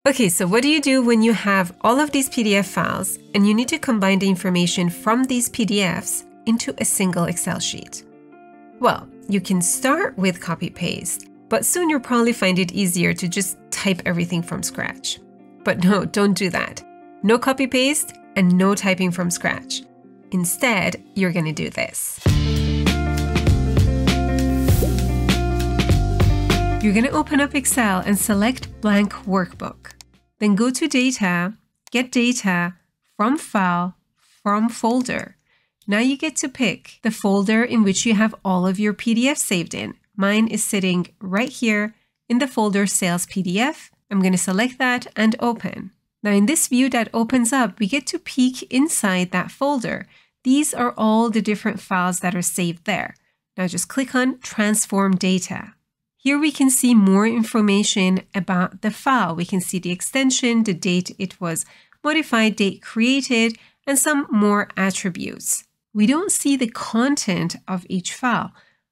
Okay, so what do you do when you have all of these PDF files and you need to combine the information from these PDFs into a single Excel sheet? Well, you can start with copy-paste, but soon you'll probably find it easier to just type everything from scratch. But no, don't do that. No copy-paste and no typing from scratch. Instead, you're going to do this. You're going to open up Excel and select Blank Workbook. Then go to Data, Get Data, From File, From Folder. Now you get to pick the folder in which you have all of your PDFs saved in. Mine is sitting right here in the folder Sales PDF. I'm going to select that and open. Now in this view that opens up, we get to peek inside that folder. These are all the different files that are saved there. Now just click on Transform Data. Here we can see more information about the file. We can see the extension, the date it was modified, date created, and some more attributes. We don't see the content of each file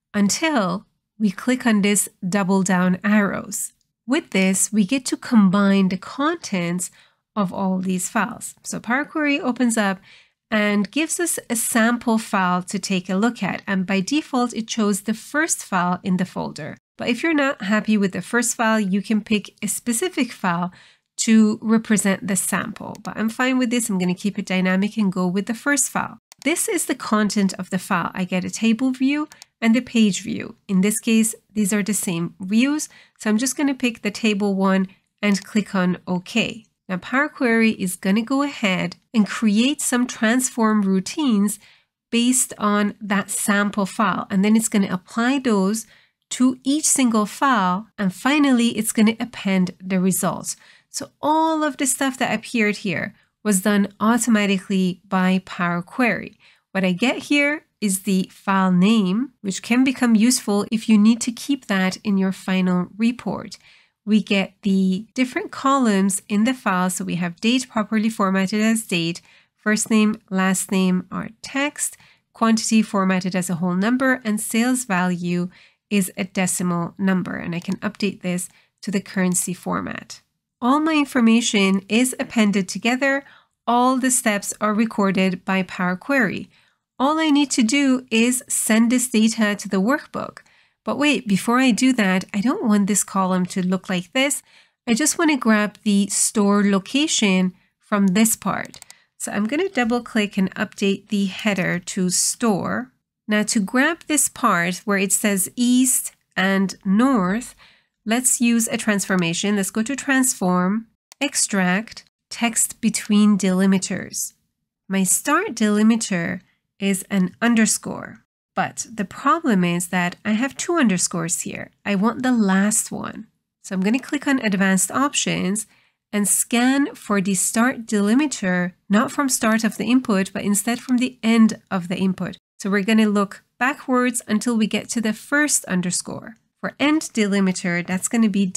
until we click on this double down arrows. With this, we get to combine the contents of all these files. So Power Query opens up and gives us a sample file to take a look at. And by default, it shows the first file in the folder. But if you're not happy with the first file, you can pick a specific file to represent the sample. But I'm fine with this. I'm going to keep it dynamic and go with the first file. This is the content of the file. I get a table view and a page view. In this case, these are the same views. So I'm just going to pick the table one and click on OK. Now Power Query is going to go ahead and create some transform routines based on that sample file. And then it's going to apply those to each single file, and finally it's going to append the results. So all of the stuff that appeared here was done automatically by Power Query. What I get here is the file name, which can become useful if you need to keep that in your final report. We get the different columns in the file. So we have date properly formatted as date, first name, last name are text, quantity formatted as a whole number, and sales value is a decimal number, and I can update this to the currency format. All my information is appended together. All the steps are recorded by Power Query. All I need to do is send this data to the workbook. But wait, before I do that, I don't want this column to look like this. I just want to grab the store location from this part. So I'm going to double click and update the header to store. Now to grab this part where it says East and North, let's use a transformation. Let's go to Transform, Extract, Text Between Delimiters. My start delimiter is an underscore, but the problem is that I have two underscores here. I want the last one. So I'm going to click on Advanced Options and scan for the start delimiter, not from start of the input, but instead from the end of the input. So we're going to look backwards until we get to the first underscore. For end delimiter, that's going to be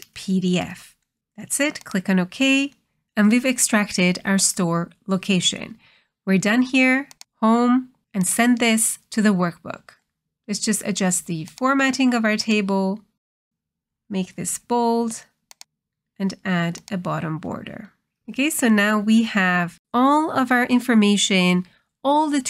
.pdf. That's it. Click on OK. And we've extracted our store location. We're done here, home, and send this to the workbook. Let's just adjust the formatting of our table, make this bold, and add a bottom border. Okay, so now we have all of our information, all the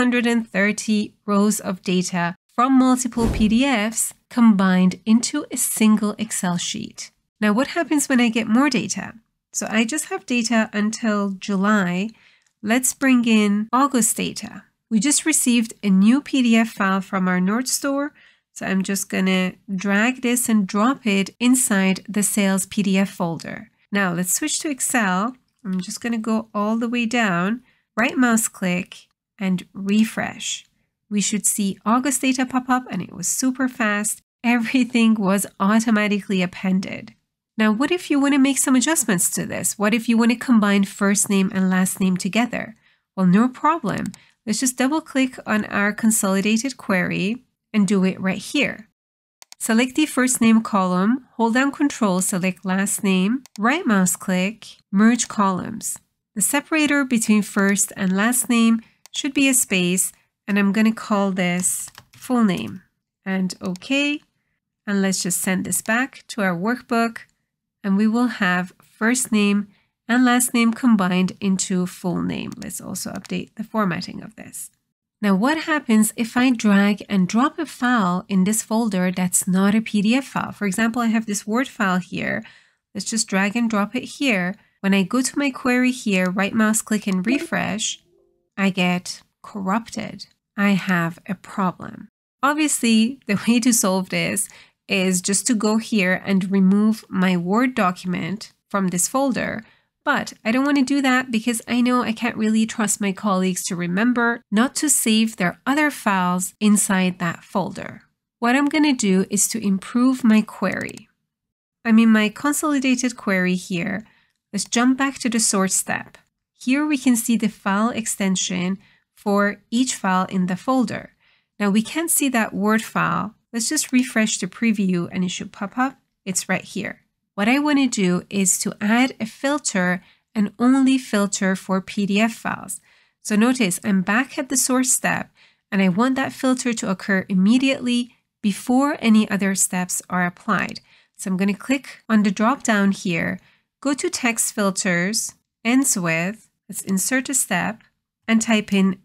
330 rows of data from multiple PDFs combined into a single Excel sheet. Now, what happens when I get more data? So I just have data until July. Let's bring in August data. We just received a new PDF file from our North Store. So I'm just going to drag this and drop it inside the sales PDF folder. Now let's switch to Excel. I'm just going to go all the way down, right mouse click and refresh. We should see August data pop up, and it was super fast. Everything was automatically appended. Now, what if you want to make some adjustments to this? What if you want to combine first name and last name together? Well, no problem. Let's just double click on our consolidated query and do it right here. Select the first name column, hold down Control, select last name, right mouse click, merge columns. The separator between first and last name should be a space, and I'm going to call this full name. And OK. And let's just send this back to our workbook, and we will have first name and last name combined into full name. Let's also update the formatting of this. Now, what happens if I drag and drop a file in this folder that's not a PDF file? For example, I have this Word file here. Let's just drag and drop it here. When I go to my query here, right mouse click and refresh, I get corrupted. I have a problem. Obviously, the way to solve this is just to go here and remove my Word document from this folder. But I don't want to do that because I know I can't really trust my colleagues to remember not to save their other files inside that folder. What I'm going to do is to improve my query. I'm in my consolidated query here. Let's jump back to the sort step. Here we can see the file extension for each file in the folder. Now we can't see that Word file. Let's just refresh the preview and it should pop up. It's right here. What I want to do is to add a filter and only filter for PDF files. So notice I'm back at the source step and I want that filter to occur immediately before any other steps are applied. So I'm going to click on the drop down here, go to text filters, ends with, let's insert a step and type in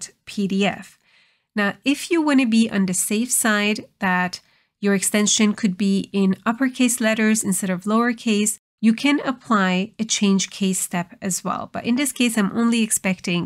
.pdf. Now, if you want to be on the safe side that your extension could be in uppercase letters instead of lowercase, you can apply a change case step as well. But in this case, I'm only expecting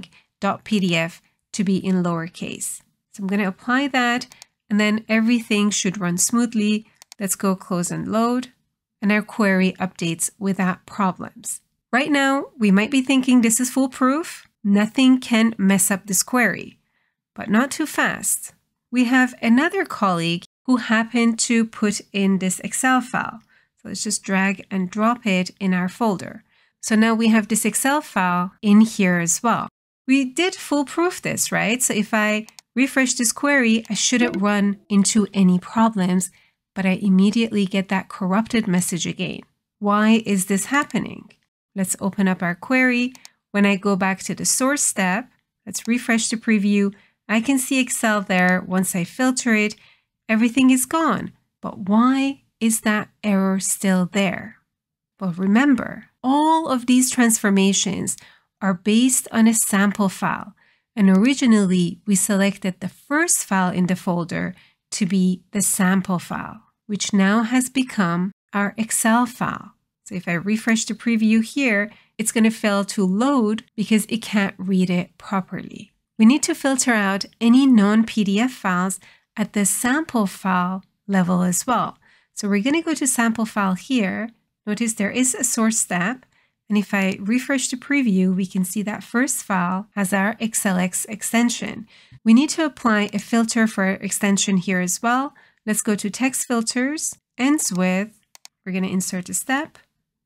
.pdf to be in lowercase. So I'm going to apply that and then everything should run smoothly. Let's go close and load and our query updates without problems. Right now, we might be thinking this is foolproof. Nothing can mess up this query. But not too fast. We have another colleague who happened to put in this Excel file. So let's just drag and drop it in our folder. So now we have this Excel file in here as well. We did foolproof this, right? So if I refresh this query, I shouldn't run into any problems, but I immediately get that corrupted message again. Why is this happening? Let's open up our query. When I go back to the source step, let's refresh the preview. I can see Excel there. Once I filter it, everything is gone. But why is that error still there? Well, remember, all of these transformations are based on a sample file. And originally, we selected the first file in the folder to be the sample file, which now has become our Excel file. So if I refresh the preview here, it's going to fail to load because it can't read it properly. We need to filter out any non-PDF files at the sample file level as well. So we're going to go to sample file here. Notice there is a source step. And if I refresh the preview, we can see that first file has our XLX extension. We need to apply a filter for our extension here as well. Let's go to text filters, ends with, we're going to insert a step,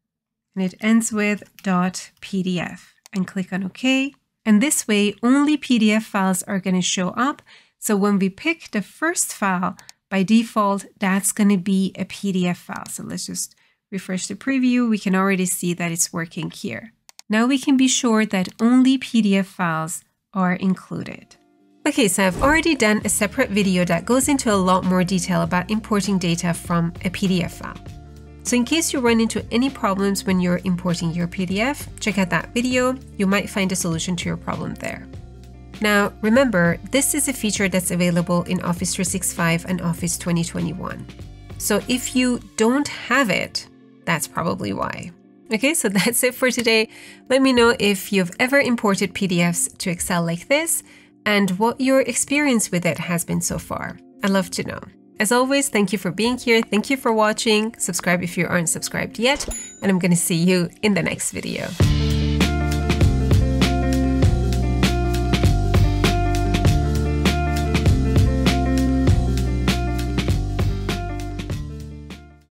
and it ends with .pdf and click on OK. And this way, only PDF files are going to show up. So when we pick the first file, by default, that's going to be a PDF file. So let's just refresh the preview. We can already see that it's working here. Now we can be sure that only PDF files are included. Okay, so I've already done a separate video that goes into a lot more detail about importing data from a PDF file. So in case you run into any problems when you're importing your PDF, check out that video. You might find a solution to your problem there. Now, remember, this is a feature that's available in Office 365 and Office 2021. So if you don't have it, that's probably why. Okay, so that's it for today. Let me know if you've ever imported PDFs to Excel like this and what your experience with it has been so far. I'd love to know. As always, thank you for being here. Thank you for watching. Subscribe if you aren't subscribed yet, and I'm going to see you in the next video.